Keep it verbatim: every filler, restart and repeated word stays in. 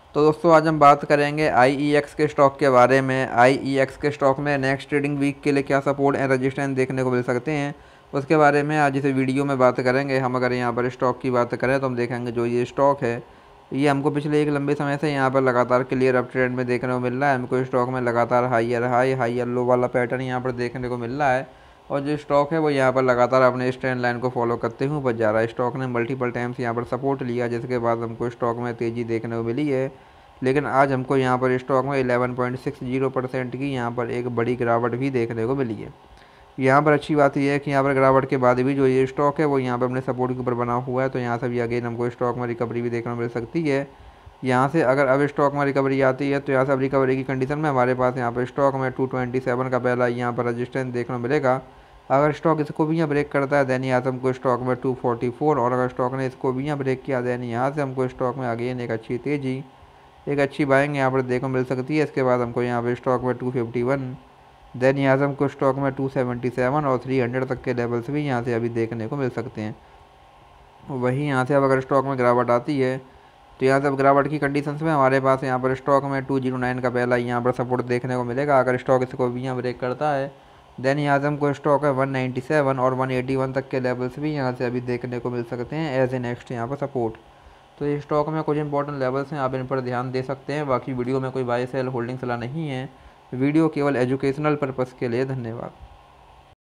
तो दोस्तों आज हम बात करेंगे आई ई एक्स के स्टॉक के बारे में। आई ई एक्स के स्टॉक में नेक्स्ट ट्रेडिंग वीक के लिए क्या सपोर्ट एंड रेजिस्टेंस देखने को मिल सकते हैं, उसके बारे में आज इस वीडियो में बात करेंगे। हम अगर यहाँ पर स्टॉक की बात करें तो हम देखेंगे जो ये स्टॉक है ये हमको पिछले एक लंबे समय से यहाँ पर लगातार क्लियर अप ट्रेंड में देखने को मिल रहा है। हमको स्टॉक में लगातार हाइयर हाई हाइयर लो वाला पैटर्न यहाँ पर देखने को मिल रहा है और जो स्टॉक है वो यहाँ पर लगातार अपने इस ट्रेंड लाइन को फॉलो करते हुए ऊपर जा रहा है। स्टॉक ने मल्टीपल टाइम्स यहाँ पर सपोर्ट लिया जिसके बाद हमको स्टॉक में तेज़ी देखने को मिली है, लेकिन आज हमको यहाँ पर स्टॉक में ग्यारह पॉइंट छह ज़ीरो परसेंट की यहाँ पर एक बड़ी गिरावट भी देखने को मिली है। यहाँ पर अच्छी बात यह है कि यहाँ पर गिरावट के बाद भी जो ये स्टॉक है वो यहाँ पर अपने सपोर्ट के ऊपर बना हुआ है, तो यहाँ से भी अगेन हमको स्टॉक में रिकवरी भी देखने को मिल सकती है। यहाँ से अगर अब स्टॉक में रिकवरी आती है तो यहाँ से अब रिकवरी की कंडीशन में हमारे पास यहाँ पर स्टॉक में टू ट्वेंटी सेवन का पहला यहाँ पर रजिस्टेंस देखने को मिलेगा। अगर स्टॉक इसको भी यहाँ ब्रेक करता है दैन यहाँ से हमको स्टॉक में टू फोर्टी फोर, और अगर स्टॉक ने इसको भी यहाँ ब्रेक किया दैन यहाँ से हमको स्टॉक में अगेन एक अच्छी तेज़ी एक अच्छी बाइंग यहाँ पर देखने को मिल सकती है। इसके बाद हमको यहाँ पर स्टॉक में टू फिफ्टी वन, देन यहाँ से हमको स्टॉक में टू सेवेंटी सेवन और थ्री हंड्रेड तक के लेवल्स भी यहाँ से अभी देखने को मिल सकते हैं। वहीं यहाँ से अब अगर स्टॉक में गिरावट आती है तो यहाँ से अब गिरावट की कंडीशंस में हमारे पास यहाँ पर स्टॉक में टू जीरो नाइन का पहला यहाँ पर सपोर्ट देखने को मिलेगा। अगर स्टॉक इसको भी यहाँ ब्रेक करता है देन यहाँ से हमको स्टॉक है वन नाइन्टी सेवन और वन एटी वन तक के लेवल्स भी यहाँ से अभी देखने को मिल सकते हैं एज ए नेक्स्ट यहाँ पर सपोर्ट। तो ये स्टॉक में कुछ इंपॉर्टेंट लेवल्स हैं, आप इन पर ध्यान दे सकते हैं। बाकी वीडियो में कोई बाय सेल होल्डिंग सलाह नहीं है, वीडियो केवल एजुकेशनल पर्पज़ के लिए। धन्यवाद।